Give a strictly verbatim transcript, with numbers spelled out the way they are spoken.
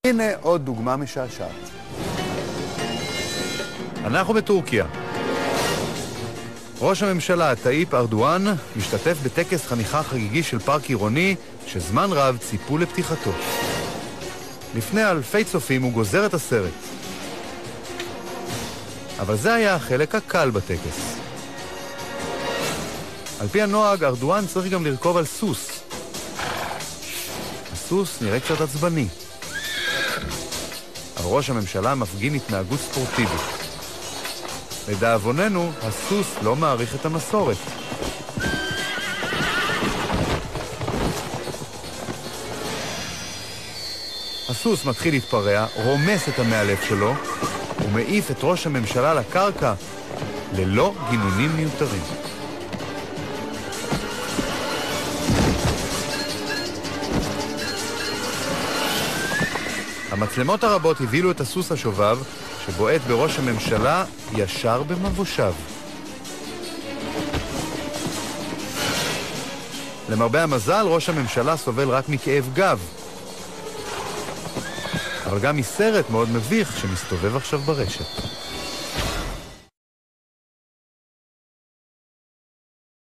הנה עוד דוגמה משעשעת. אנחנו בטורקיה. ראש הממשלה טאיפ ארדואן משתתף בטקס חניכה חגיגי של פארק עירוני שזמן רב ציפו לפתיחתו. לפני אלפי צופים הוא גוזר את הסרט. אבל זה היה החלק הקל בטקס. על פי הנוהג, ארדואן צריך גם לרכוב על סוס. הסוס נראה קצת עצבני. אבל ראש הממשלה מפגין התנהגות ספורטיבית. לדאבוננו, הסוס לא מעריך את המסורת. הסוס מתחיל להתפרע, רומס את המאלף שלו, ומעיף את ראש הממשלה לקרקע ללא גינונים מיותרים. המצלמות הרבות הבילו את הסוס השובב שבועט בראש הממשלה ישר במבושיו. למרבה המזל, ראש הממשלה סובל רק מכאב גב, אבל גם מסרט מאוד מביך שמסתובב עכשיו ברשת.